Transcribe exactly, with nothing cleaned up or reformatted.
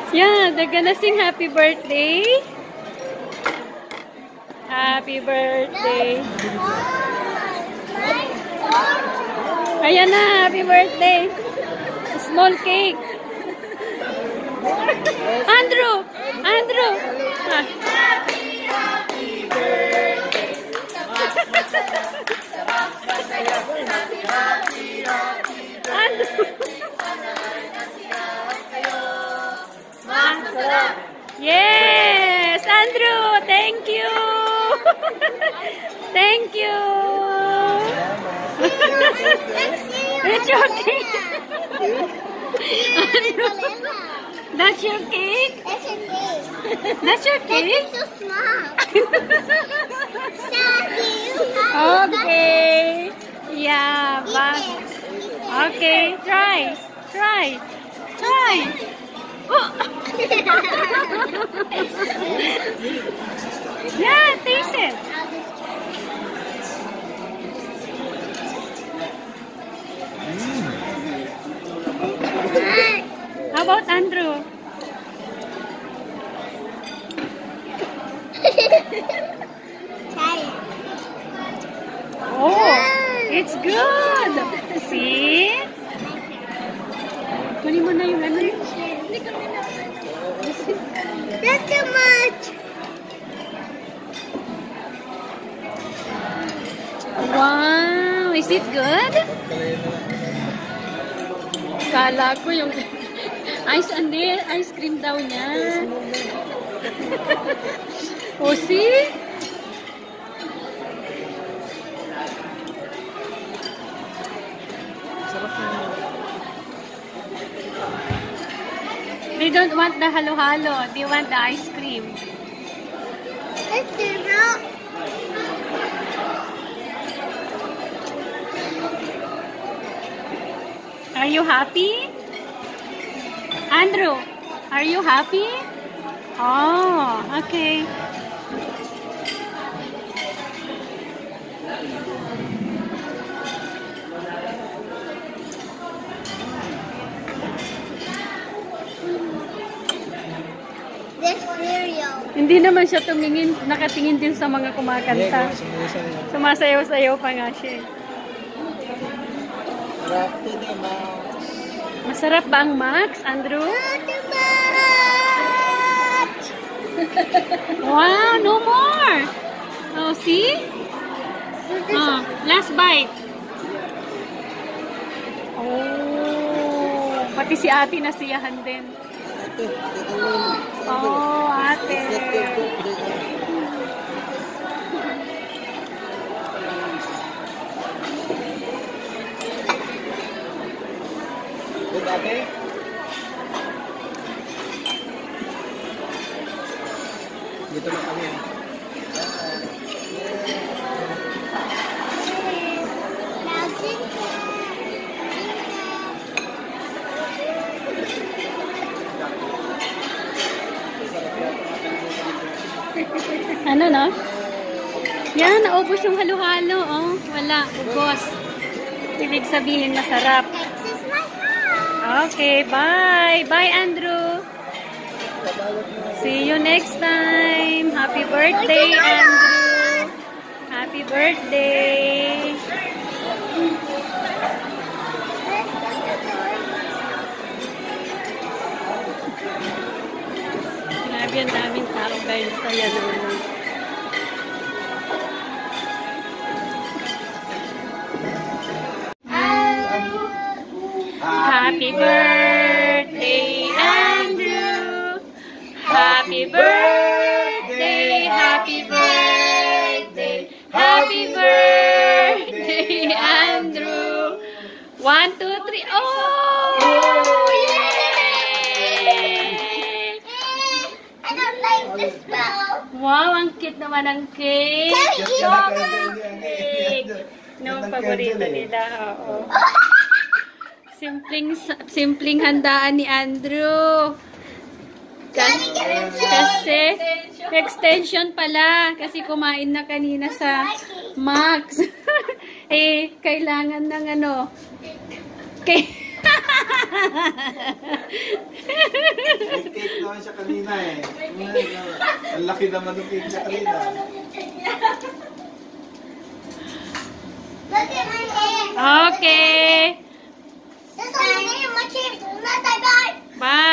Yeah, they're gonna sing happy birthday. Happy birthday. Ayan na, happy birthday. Small cake. Andrew! Andrew! Ah. Happy birthday. Andrew! Yes! Andrew! Thank you! Thank you! That's your cake! Andrew! That's your cake? That's your cake. That's your cake? That's so small. Okay. Yeah, but okay, try. Try. Try. Oh. Yeah, taste it. How about Andrew? Try it. Oh, it's good. See? Kunin mo na yung ano. That's too much. Wow, is it good? Kala ko yung ice and ice cream daw niya. Oh, see? They don't want the halo-halo. They want the ice cream. It's syrup. Are you happy? Andrew, are you happy? Oh, okay. This cereal. Hindi naman siya tumingin, nakatingin din sa mga kumakanta. Sumasayaw-sayaw pa nga siya. Masarap ba ang Max, Andrew? Not too much. Wow, no more. Oh, see? Oh, last bite. Oh, pati si ate nasiyahan din. Oh, ate. Good, ate? Dito na kami. Ano no? Yan, naubos yung halo-halo. Oh, wala, ubos. Ibig sabihin masarap. This is my house. Okay, bye. Bye, Andrew. See you next time. Happy birthday, Andrew. Happy birthday. Grabe ang daming tao guys. Saya naman. Happy birthday, Andrew. Happy birthday, happy birthday, happy birthday, Andrew. One, two, three. Oh! Yay! I don't like this bell. Wow, ang cute naman ng cake. Chocolate. No, paborito nila. Oo. Simpleng, simpleng handaan ni Andrew. Kasi, kasi extension pala. Kasi kumain na kanina sa Max. Eh, kailangan ng ano. Kay naman siya kanina eh. Ang laki naman ng cake niya kanina. Look at my hair. Okay. That's why my name, my chair. Not that bad. Bye.